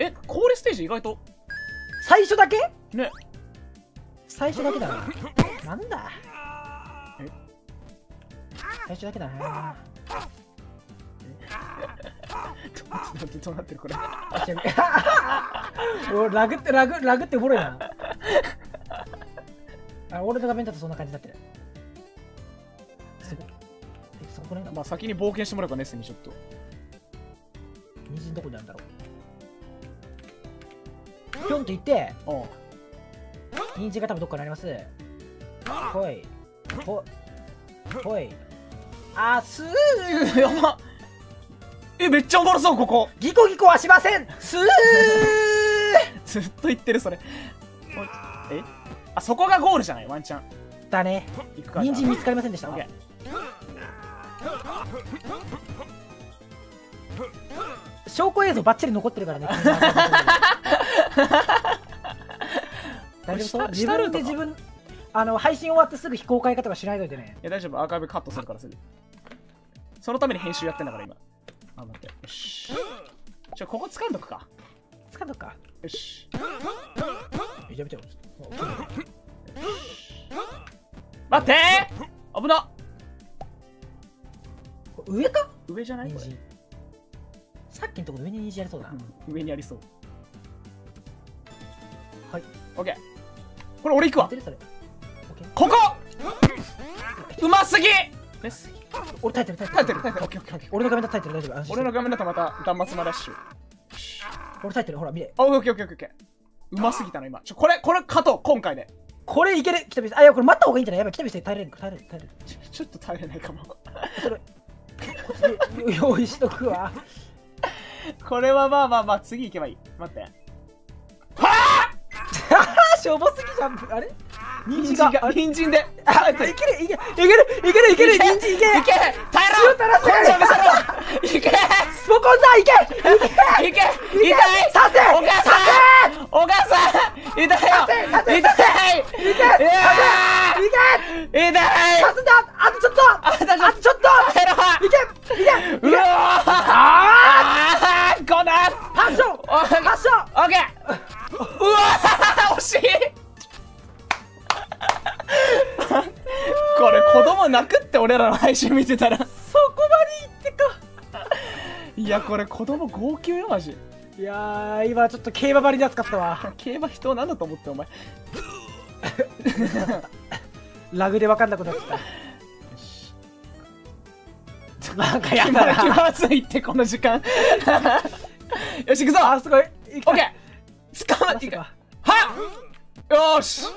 氷ステージ意外と。 最初だけね。 最初だけだな。なんだ最初だけだな。 どうなってるこれ。 おラグっておもろいな。俺の画面だとそんな感じになってる。そこね。 まあ先に冒険してもらうか、ネスにちょっと。 虹のどこにあるんだろう。ぴょんと行って、虹が多分どっかにあります。ほい。ほい。あすーやば。めっちゃおもろそう、ここ。 ギコギコはしません。すーずっと言ってる、それ。あ、そこがゴールじゃない、ワンチャン。 だね。人参見つかりませんでした。証拠映像バッチリ残ってるからね。大丈夫？自分で配信終わってすぐ非公開化とかしないといてね。 いや大丈夫、アーカイブカットするからすぐ。そのために編集やってんだから今。あ、待って。よし。ここ掴んどくか。 掴んどくか。 よし。 やめてよ。 待ってー、危な。 上か？ 上じゃない？ さっきのところ上に虹ありそうだな。 上にありそう。 はい。 オッケー。これ俺行くわ。ここうますぎ。 俺耐えてる。俺の画面だと耐えてる。大丈夫。 俺の画面だとまた断末魔ダッシュ。 俺耐えてる。ほら見れ。 オッケー。うますぎたな今。これ勝とう今回で。 これいける。北見さん。あ、いやこれ待った方がいいんじゃない？やばい、北見さん耐えれる。 ちょっと耐えれないかも。 それこっちで用意しとくわ。 これはまあ次行けばいい。待って。はあしょぼすぎじゃん。あれ人参で。あ、いける。人参いけ。 耐えろ。いけ。 スポコンだ。いけ。 痛い。 させ。 お母さん。痛いよ。痛い。 させた。あとちょっと。 耐えろ。 いけ。 うわー。このパッション。 オッケー。うわー惜しい。これ子供泣くって俺らの配信見てたら。 そこまでいってか。 いやこれ子供号泣よマジ。 いやー今ちょっと競馬張りで扱ったわ。 競馬人なんだと思ってお前。 ラグで分かんなくなっちゃった。なんかやだな。気まずいってこの時間。よし行くぞ。 あすごい。 オッケー。捕まっていく。はっ。よし。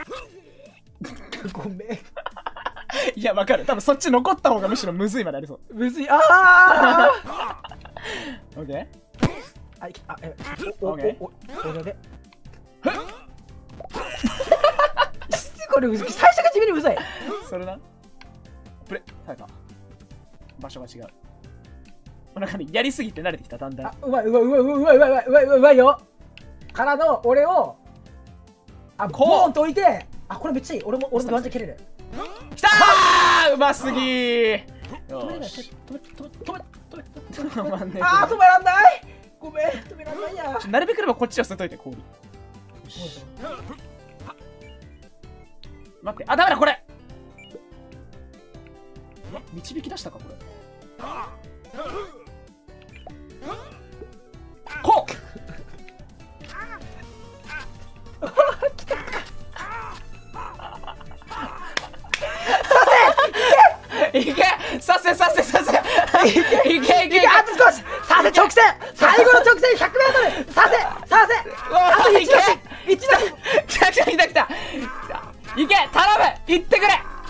ごめん。 いやわかる。多分そっち残った方がむしろむずいまでありそう。 むずい。ああ。 オッケー。 おで。これ最初が地味にむずい。 それな。プレ耐えた。場所が違う。なんかねやりすぎて慣れてきただんだん。 うまいよ。からの俺をボーンと置いて。これめっちゃいい。俺もワンチャン蹴れる。 きたー。うますぎー。よし。 止めらんない。ごめん止めらんないや。 なるべくればこっちは捨てといて氷。待って、ダメだこれ。導き出したかこれ。こう。いけさせいけあと少しさせ直線最後の直線 100m させあと1打来たいけ頼む行ってくれ。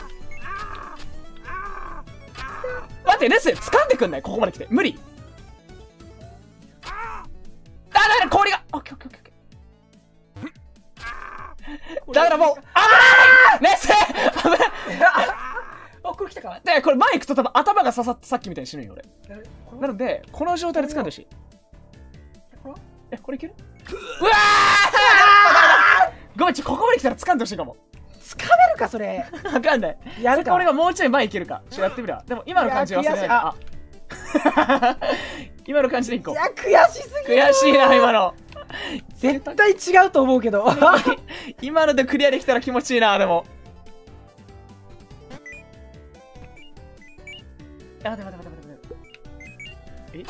待ってレス掴んでくんないここまで来て無理。だ氷がオッケーだからもう危ないレス危ない。 これ来たか。 でこれ前行くと多分頭が刺さってさっきみたいに死ぬよ俺。なのでこの状態で掴んでほしい。これいける？うわーごめんここまで来たら掴んでほしいかも。 掴めるかそれ。 わかんない。 やるか。 俺がもうちょい前行けるか。やってみるわ。でも今の感じ忘れない。今の感じでいこう。 いや悔しすぎる。 悔しいな今の。 絶対違うと思うけど。 今のでクリアできたら気持ちいいな、でも。待て待て待て待て待て。え、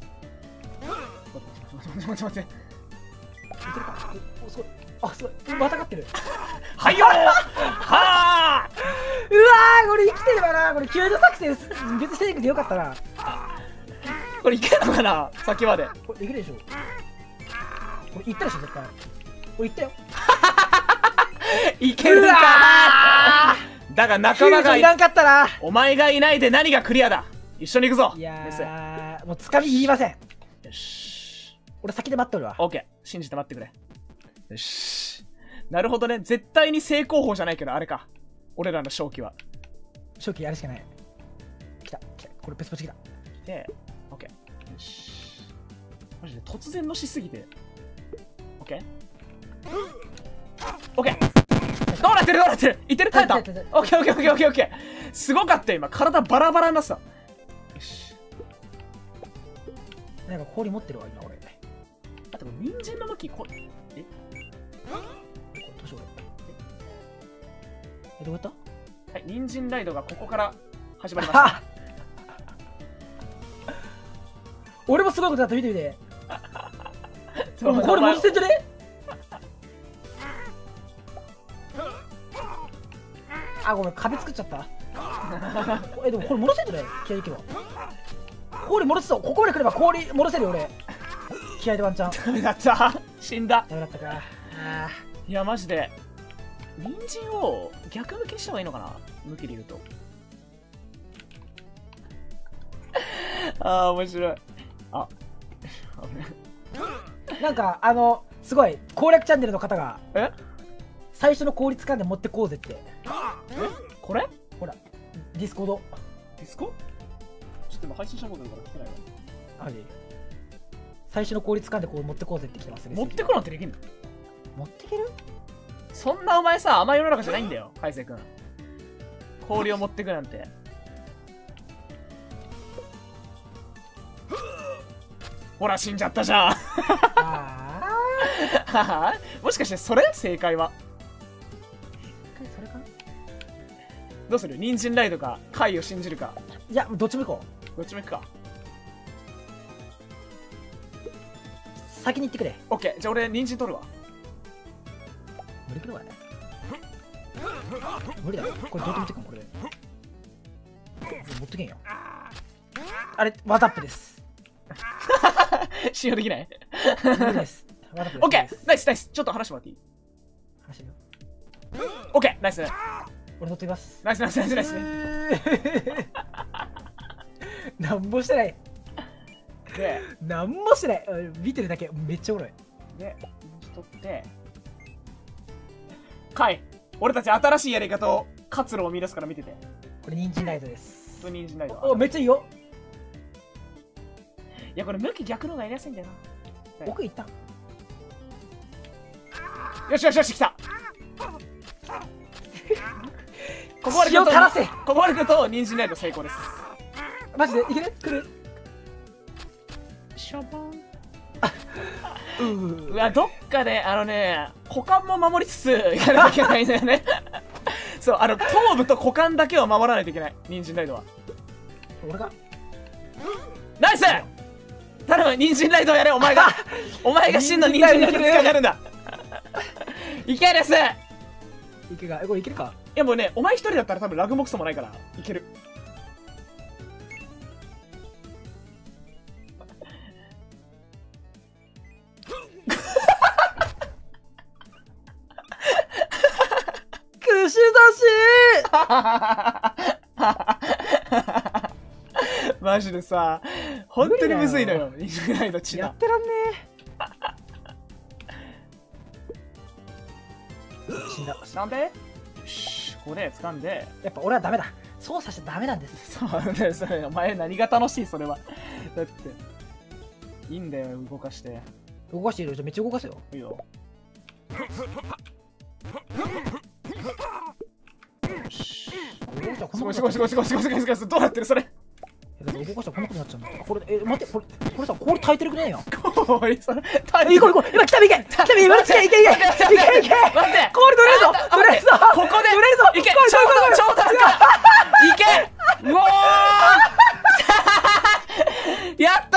待って待って待って待って。 いけるか。お、すごい。あ、すごい。またがってる。 はいよー。はあ。 うわー、これ生きてればな。これ救助作戦別にしてなくてよかったな。 これいけるのかな、先まで。 これいけるでしょ。これいったでしょ、絶対。これいったよ。 いけるかー。だが仲間がいらんかったな。 お前がいないで何がクリアだ。一緒に行くぞ。 いやー、もうつかみいりません。 よし。 俺先で待っとるわ。 オッケー。信じて待ってくれ。よし。なるほどね。絶対に正攻法じゃないけど、あれか。俺らの勝機は。 勝機やるしかない。来た。来た。これペスペス来た。 で、オッケー。よし。マジで突然のしすぎて。オッケー。オッケー。どうなってるどうなってる。いってる、耐えた。オッケーオッケーオッケーオッケーオッケー。すごかった今。体バラバラになってた。よし。 なんか氷持ってるわ、今俺。 あと、人参の向き、これ。え、 どうしよう俺。どうやった？ はい、人参ライドがここから始まりました。 俺もすごいことだった、見てみて。これ戻せんじゃね？あ、ごめん、壁作っちゃった。でもこれ戻せんじゃない？気合いいけば。氷戻すぞ。ここまで来れば氷戻せるよ、俺。気合いでワンチャン。 ダメだった。死んだ。 ダメだったか。 いや、マジで。人参を逆向きにした方がいいのかな、向きで言うと。ああ、面白い。あ、 なんかすごい攻略チャンネルの方が最初の氷掴んで持ってこうぜって。 これほら、ディスコード。 ディスコちょっと今配信したことあるから来てないわ。 マジ最初の氷掴んでこう持ってこうぜって来てますね。 持ってくなんてできんの？ 持ってける？ そんなお前さ、甘い世の中じゃないんだよ、海星君。氷を持ってくなんて。ほら、死んじゃったじゃん。もしかしてそれ正解は。 それかな？ どうする？人参ライドか貝を信じるか。 いや、どっちも行こう。どっちも行くか。 先に行ってくれ。 オッケー、じゃあ俺人参取るわ。 無理くるわね。無理だよ。これどうやって見てくんこれで。持ってけんよ。あれ、ワタップです。 信用できない？ 無理です。 オッケー、ナイスナイス。ちょっと話してもらっていい？ 話してるよ。 オッケー、ナイス。 俺取ってきます。 ナイスナイスナイスナイス。 なんもしてない。 で、 なんもしてない。見てるだけめっちゃおもろい。 で、取って、貝、俺たち新しいやり方を活路を見出すから見てて。 これ人参ライトです。 人参ライト。 お、めっちゃいいよ。 いや、これ向き逆の方がやりやすいんだよな。 奥行った。 よしよしよし、来た。ここまで塩垂らせ。 ここまで来ると人参ライト成功です。 マジでいける？来る？ しょぼん。うわ、どっかで股間も守りつつやらなきゃいけないんだよね。そう、頭部と股間だけを守らないといけない、人参ライドは。 俺がナイス。頼む、人参ライドをやれ、お前が。お前が真の人参ライド使いになるんだ。いけです。 いけるか？これいけるか？ いやもうね、お前一人だったら多分ラグもクソもないからいける。 串刺しマジでさ、本当にむずいのよ、人参ライドチナ。 やってらんねえ。死んだ。 なんで？よし、ここで掴んで。 やっぱ俺はダメだ。操作しちゃダメなんです。 そうだよ、それ。お前何が楽しい、それは。だって、いいんだよ、動かして。 動かしているよ。めっちゃ動かすよ。 いいよ。すごいすごいすごいすごいすごいすごいすごい。どうなってるそれ。 動かしたらこんなことになっちゃうんだ。これ、待って、これさ、氷耐えてるくねえよ。 氷おい、それ、 行こう行こう、今来たら行け、来たら今の近い、行け行け、行け行け、 待って、 コール取れるぞ、取れるぞ、 ここで、 取れるぞ、 いけ、ちょうどなんか、いけ、うおーやった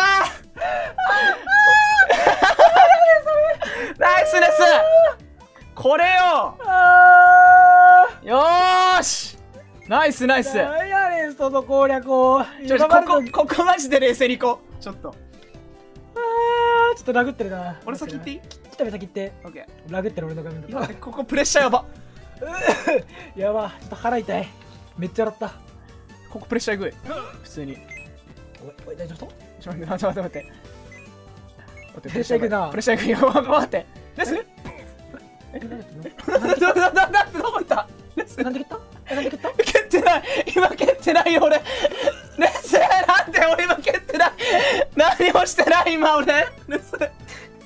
ーナイスです。これよ。よーし、ナイスナイス。 何やねんその攻略を。 ここマジで冷静にいこう。ちょっとちょっとラグってるな。 俺先行っていい？ 来たべ先行って。 オッケラグってる俺の画面だー。ここプレッシャーやば。 やば、ちょっと腹痛い。めっちゃ笑った。 ここプレッシャーえぐい。普通に。 おい、大丈夫？ ちょっと待って。 プレッシャーいくな。 プレッシャーいくよ。待って。ナイス？どこ行った？ なんで蹴った？なんで蹴った？ 蹴ってない。今蹴ってないよ俺。ナイス。なんで俺今蹴ってない。何もしてない今俺。ナイス。ちょ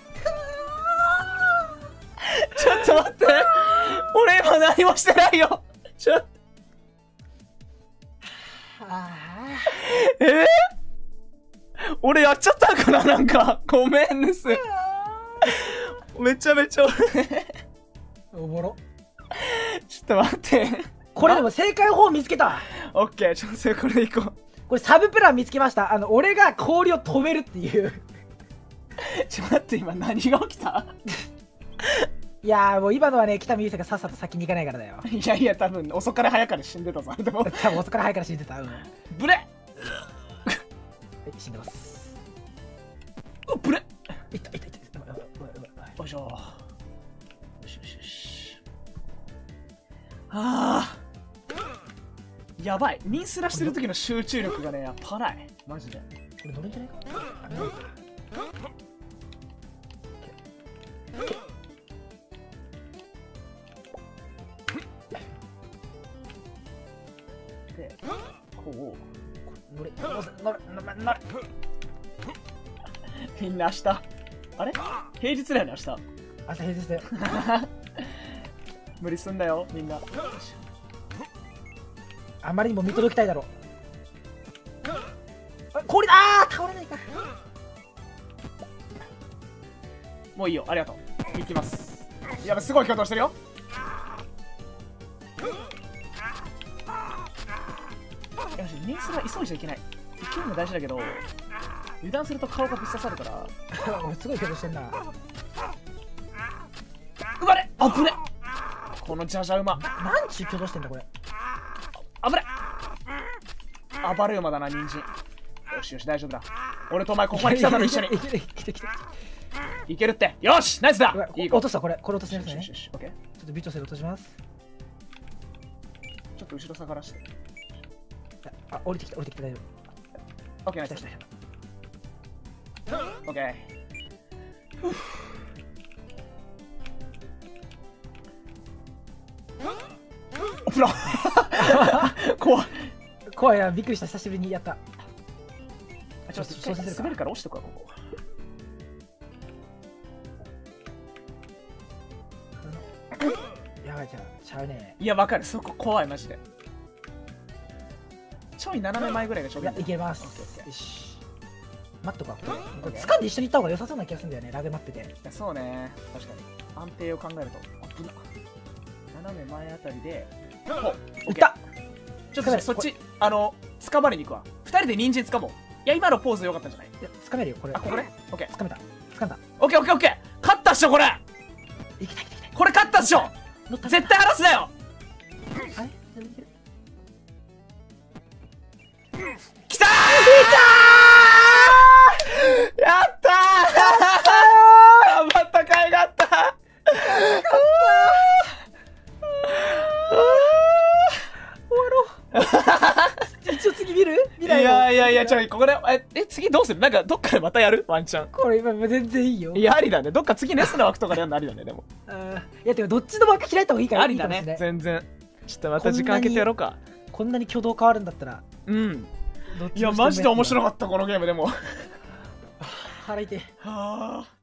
っと待って。俺今何もしてないよ。ちょっと。俺やっちゃったかな、なんか。ごめんです。めちゃめちゃおもろ。 ちょっと待って。 これでも正解法見つけた。 オッケー、ちょっとこれでいこう。 これサブプラン見つけました。俺が氷を止めるっていう。 ちょっと待って、今何が起きた？ いやーもう今のはね、北見優がさっさと先に行かないからだよ。 いやいや、多分遅かれ早かれ死んでたぞ。でも多分遅から早から死んでた。 ブレ死んでます。 ブレいった。 よいしょ。よし。やばい。ニンスラしてる時の集中力がね、やっぱない。マジで。 これ乗るんじゃないか？ で、こう。 乗れ。 みんな明日。あれ？平日だよね、明日。 明日平日だよ。 無理すんだよ、みんな。 あまりにも見届きたいだろ。氷だー！倒れないか。 もういいよ、ありがとう。行きます。やばい、すごい挙動してるよ。よし、ニンスラ急いじゃいけない。勢いも大事だけど、油断すると顔がぶっ刺さるから。 俺すごい挙動してんな。 うまれ！あぶね！このじゃじゃ馬。 なんちゅう挙動してんだこれ。 あぶね！暴れ馬だな、人参。よし、大丈夫だ。俺とお前ここまで来ただろ、一緒に。いけるって。よし、ナイスだ。 落とした、これ落としてるんですね。 よし、オッケー。 ちょっと微調整落とします。 ちょっと後ろ下がらして。 降りてきた、大丈夫。 オッケー、ナイス。オッケー。ほら怖いな、びっくりした、久しぶりにやった。 ちょっと滑るから押しとくわ、ここ。 やばい、じゃあちゃうね。 いや、わかる、そこ怖い、マジで。ちょい斜め前ぐらいがちょうどいい。 いけます。よし、待っとか。これ掴んで一緒に行った方が良さそうな気がするんだよね、ラグ待ってて。 そうね、確かに安定を考えると。斜め前あたりでいった。 ちょっとそっち掴まれに行くわ。2人で人参掴もう。いや、今のポーズ良かったんじゃない？ いや、掴めるよこれ。 あ、ここね。オッケー、 掴めた。掴んだ。 オッケー。勝ったっしょこれ。 いきたい。 これ勝ったっしょ。絶対晴らすなよ。 あれ？ きたー！やったー！頑張った甲斐があった。 一応次見る？ いや、ここで次どうする？なんかどっかでまたやる？ワンチャン。 これ今全然いいよ。 いや、ありだね。どっか次ネスの枠とかでやるのありだね、でも。 いや、てかどっちの枠開いた方がいいから。 ありだね、全然。ちょっとまた時間空けてやろうか。 こんなに挙動変わるんだったら。 うん。いや、マジで面白かった、このゲームでも。 腹痛い。 はあ。